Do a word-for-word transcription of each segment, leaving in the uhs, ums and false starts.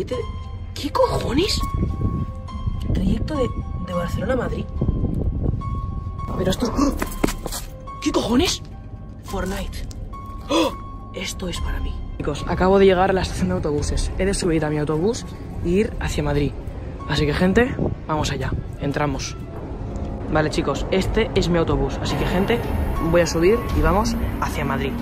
¿Qué cojones? Trayecto de, de Barcelona a Madrid. Pero esto... ¡Oh! ¿Qué cojones? Fortnite. ¡Oh! Esto es para mí. Chicos, acabo de llegar a la estación de autobuses. He de subir a mi autobús e ir hacia Madrid. Así que, gente, vamos allá. Entramos. Vale, chicos, este es mi autobús. Así que, gente, voy a subir y vamos hacia Madrid.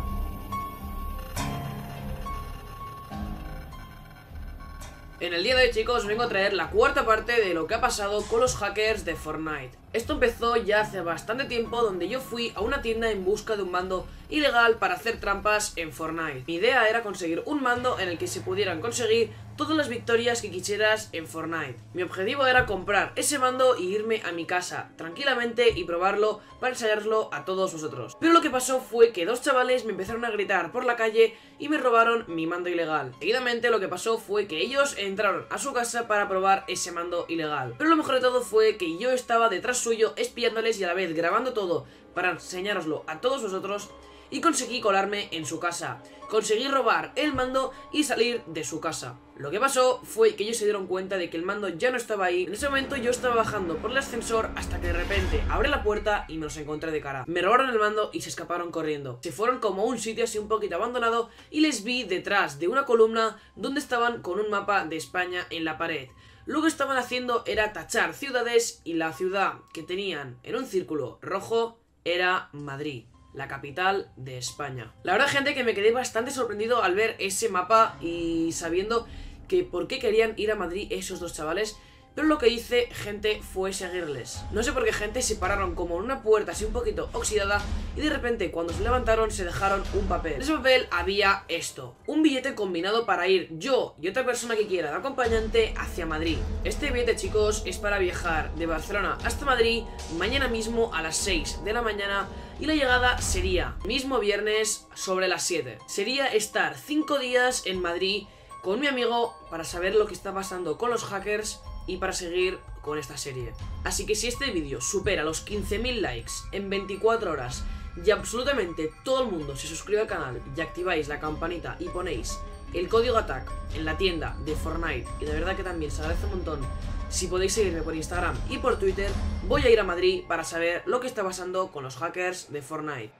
En el día de hoy, chicos, vengo a traer la cuarta parte de lo que ha pasado con los hackers de Fortnite. Esto empezó ya hace bastante tiempo, donde yo fui a una tienda en busca de un mando ilegal para hacer trampas en Fortnite. Mi idea era conseguir un mando en el que se pudieran conseguir todas las victorias que quisieras en Fortnite. Mi objetivo era comprar ese mando y irme a mi casa tranquilamente y probarlo para ensayarlo a todos vosotros. Pero lo que pasó fue que dos chavales me empezaron a gritar por la calle y me robaron mi mando ilegal. Seguidamente lo que pasó fue que ellos entraron a su casa para probar ese mando ilegal. Pero lo mejor de todo fue que yo estaba detrás suyo espiándoles y a la vez grabando todo para enseñároslo a todos vosotros, y conseguí colarme en su casa. Conseguí robar el mando y salir de su casa. Lo que pasó fue que ellos se dieron cuenta de que el mando ya no estaba ahí. En ese momento yo estaba bajando por el ascensor hasta que de repente abrí la puerta y me los encontré de cara. Me robaron el mando y se escaparon corriendo. Se fueron como a un sitio así un poquito abandonado y les vi detrás de una columna donde estaban con un mapa de España en la pared. Lo que estaban haciendo era tachar ciudades y la ciudad que tenían en un círculo rojo era Madrid, la capital de España. La verdad, gente, que me quedé bastante sorprendido al ver ese mapa y sabiendo que por qué querían ir a Madrid esos dos chavales. Pero lo que hice, gente, fue seguirles. No sé por qué, gente, se pararon como en una puerta así un poquito oxidada y de repente cuando se levantaron se dejaron un papel. En ese papel había esto: un billete combinado para ir yo y otra persona que quiera de acompañante hacia Madrid. Este billete, chicos, es para viajar de Barcelona hasta Madrid mañana mismo a las seis de la mañana y la llegada sería mismo viernes sobre las siete. Sería estar cinco días en Madrid con mi amigo para saber lo que está pasando con los hackers y para seguir con esta serie. Así que si este vídeo supera los quince mil likes en veinticuatro horas y absolutamente todo el mundo se suscribe al canal y activáis la campanita y ponéis el código A T A C en la tienda de Fortnite, y de verdad que también se agradece un montón si podéis seguirme por Instagram y por Twitter, voy a ir a Madrid para saber lo que está pasando con los hackers de Fortnite.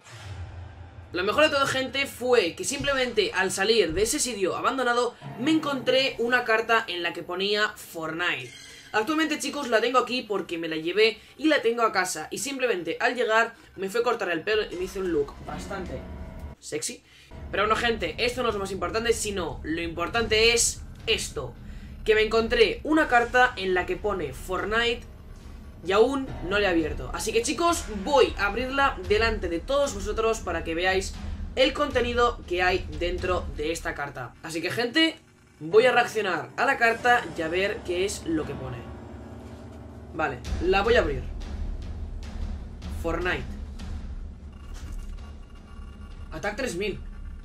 Lo mejor de todo, gente, fue que simplemente al salir de ese sitio abandonado me encontré una carta en la que ponía Fortnite. Actualmente, chicos, la tengo aquí porque me la llevé y la tengo a casa, y simplemente al llegar me fue a cortar el pelo y me hice un look bastante sexy. Pero bueno, gente, esto no es lo más importante, sino lo importante es esto: que me encontré una carta en la que pone Fortnite y aún no la he abierto. Así que, chicos, voy a abrirla delante de todos vosotros para que veáis el contenido que hay dentro de esta carta. Así que, gente, voy a reaccionar a la carta y a ver qué es lo que pone. Vale, la voy a abrir. Fortnite. Attack tres mil.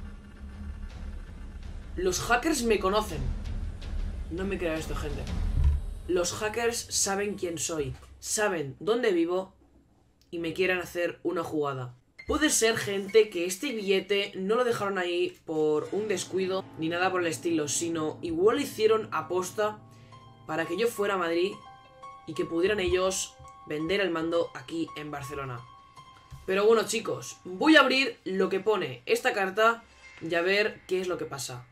Los hackers me conocen. No me creo esto, gente. Los hackers saben quién soy, saben dónde vivo y me quieren hacer una jugada. Puede ser, gente, que este billete no lo dejaron ahí por un descuido ni nada por el estilo, sino igual lo hicieron aposta para que yo fuera a Madrid y que pudieran ellos vender el mando aquí en Barcelona. Pero bueno, chicos, voy a abrir lo que pone esta carta y a ver qué es lo que pasa.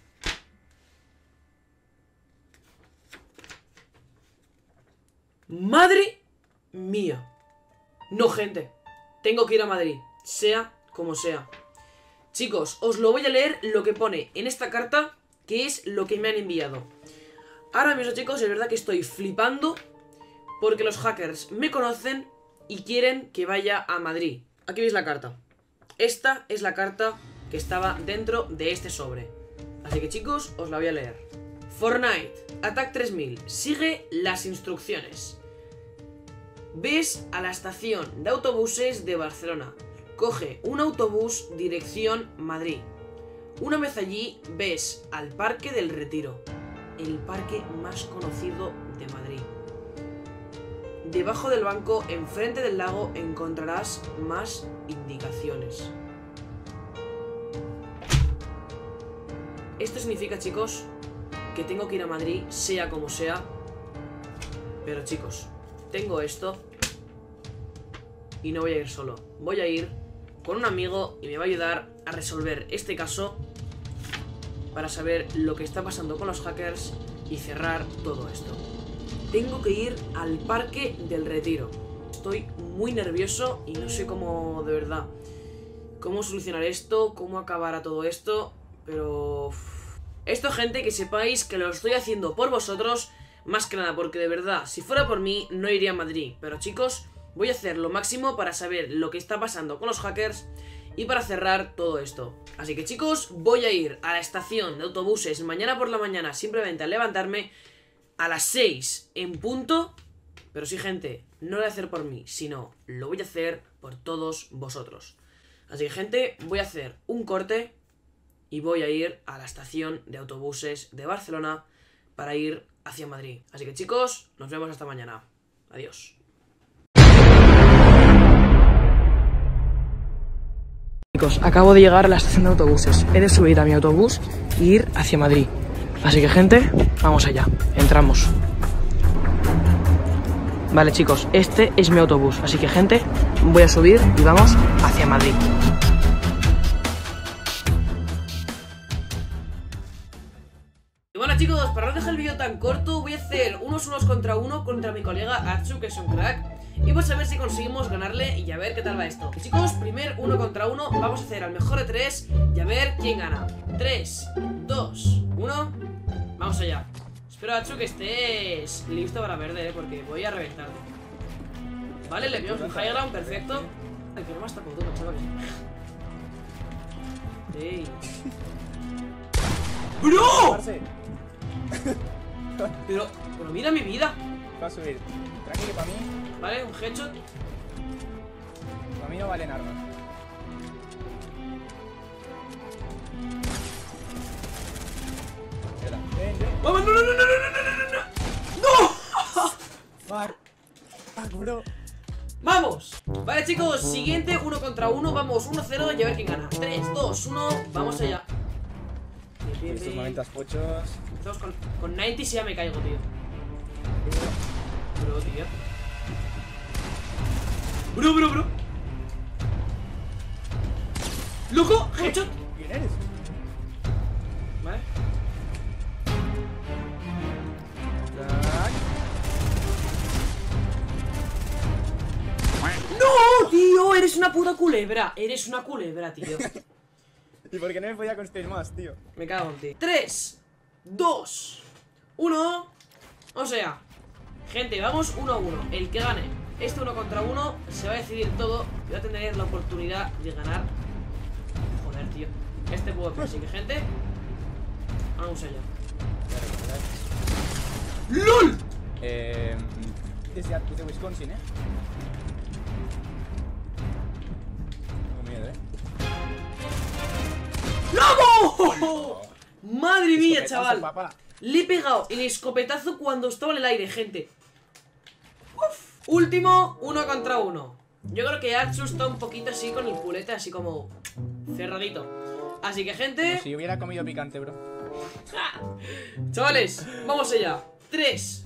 ¡Madre mía! No, gente, tengo que ir a Madrid, sea como sea. Chicos, os lo voy a leer lo que pone en esta carta, que es lo que me han enviado. Ahora mismo, chicos, es verdad que estoy flipando porque los hackers me conocen y quieren que vaya a Madrid. Aquí veis la carta. Esta es la carta que estaba dentro de este sobre. Así que, chicos, os la voy a leer. Fortnite, Attack tres mil, sigue las instrucciones. Ves a la estación de autobuses de Barcelona. Coge un autobús dirección Madrid. Una vez allí ves al Parque del Retiro, el parque más conocido de Madrid. Debajo del banco, enfrente del lago, encontrarás más indicaciones. Esto significa, chicos, que tengo que ir a Madrid, sea como sea. Pero chicos, tengo esto y no voy a ir solo. Voy a ir con un amigo y me va a ayudar a resolver este caso para saber lo que está pasando con los hackers y cerrar todo esto. Tengo que ir al Parque del Retiro. Estoy muy nervioso y no sé cómo, de verdad, cómo solucionar esto, cómo acabar a todo esto. Pero... Uff. Esto, gente, que sepáis que lo estoy haciendo por vosotros, más que nada, porque de verdad, si fuera por mí, no iría a Madrid. Pero chicos, voy a hacer lo máximo para saber lo que está pasando con los hackers y para cerrar todo esto. Así que chicos, voy a ir a la estación de autobuses mañana por la mañana, simplemente al levantarme a las seis en punto. Pero sí, gente, no lo voy a hacer por mí, sino lo voy a hacer por todos vosotros. Así que, gente, voy a hacer un corte y voy a ir a la estación de autobuses de Barcelona para ir hacia Madrid. Así que, chicos, nos vemos hasta mañana. Adiós. Chicos, acabo de llegar a la estación de autobuses. He de subir a mi autobús e ir hacia Madrid. Así que, gente, vamos allá. Entramos. Vale, chicos, este es mi autobús. Así que, gente, voy a subir y vamos hacia Madrid. Y bueno, chicos, para no dejar el vídeo tan corto, voy a hacer unos unos contra uno contra mi colega Atsu, que es un crack. Y pues a ver si conseguimos ganarle y a ver qué tal va esto. Y chicos, primer uno contra uno, vamos a hacer al mejor de tres y a ver quién gana. tres, dos, uno, vamos allá. Espero, Atsu, que estés listo para perder, ¿eh? Porque voy a reventarte. Vale, le enviamos un high ground, perfecto. Ay, que no me has tapado tú, chavales. ¡Ey! ¡Bro! Pero, pero mira mi vida. Va a subir. Tranquilo, para mí. Vale, un headshot. Para mí no valen armas. Espera. Ven, ven. ¡Vamos! ¡No, no, no, no, no, no, no, no! ¡No! Fuck. Fuck, bro. ¡Vamos! Vale, chicos, siguiente uno contra uno. Vamos, uno cero y a ver quién gana. tres, dos, uno, vamos allá. Estos momentos pochos. Empezamos con, con noventa y ya me caigo, tío. Bro, tío. Bro, bro, bro. ¡Loco! ¡Headshot! ¿Quién eres? Vale. ¡No, tío! Eres una puta culebra. Eres una culebra, tío. ¿Y por qué no me podía construir más, tío? Me cago en ti. tres, dos, uno. O sea, gente, vamos uno a uno. El que gane este uno contra uno se va a decidir todo y va a tener la oportunidad de ganar. Joder, tío. Este puedo. Así que, gente, vamos allá. ¡LOL! Eh. Desde, desde Wisconsin, eh. Tengo miedo, eh. ¡Vamos! Madre mía, Escopetazo, chaval. papá. Le he pegado el escopetazo cuando estaba en el aire, gente. Uf. Último, uno contra uno. Yo creo que Atsu está un poquito así con el culete, así como cerradito. Así que, gente, Como si hubiera comido picante, bro. chavales, vamos allá. tres,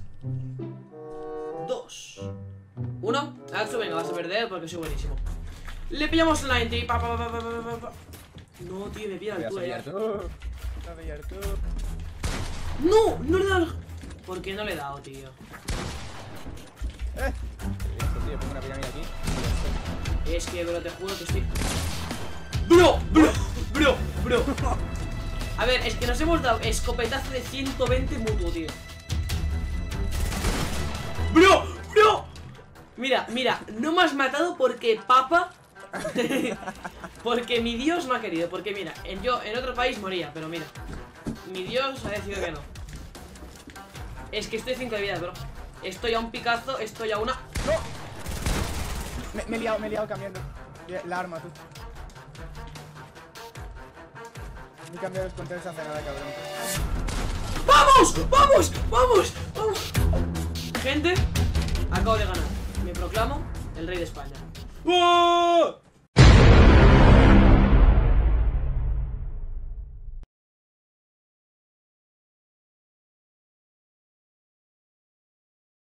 dos, uno. Atsu, venga, vas a perder porque soy buenísimo. Le pillamos noventa. Pa, pa, pa, pa, pa, pa, pa. No, tío, me pilla la Voy a altura ya. sellar tú. Voy a sellar tú. No, no le he dado. ¿Por qué no le he dado, tío? Eh. Esto, tío, pongo una pirámide aquí. Es que, bro, te juro que estoy... ¡Bro! ¡Bro! ¡Bro! ¡Bro! A ver, es que nos hemos dado escopetazo de ciento veinte mutuo, tío. ¡Bro! ¡Bro! Mira, mira, no me has matado porque papa... Porque mi Dios no ha querido. Porque mira, en, yo en otro país moría, pero mira, mi Dios ha decidido que no. Es que estoy cinco de vida, bro. Estoy a un picazo, estoy a una... ¡No! Me, me he liado, me he liado cambiando la arma, tú. Me he cambiado los controles hace nada, cabrón. ¡Vamos! ¡Vamos! ¡Vamos! ¡Vamos! Gente, acabo de ganar. Me proclamo el rey de España. ¡Oh!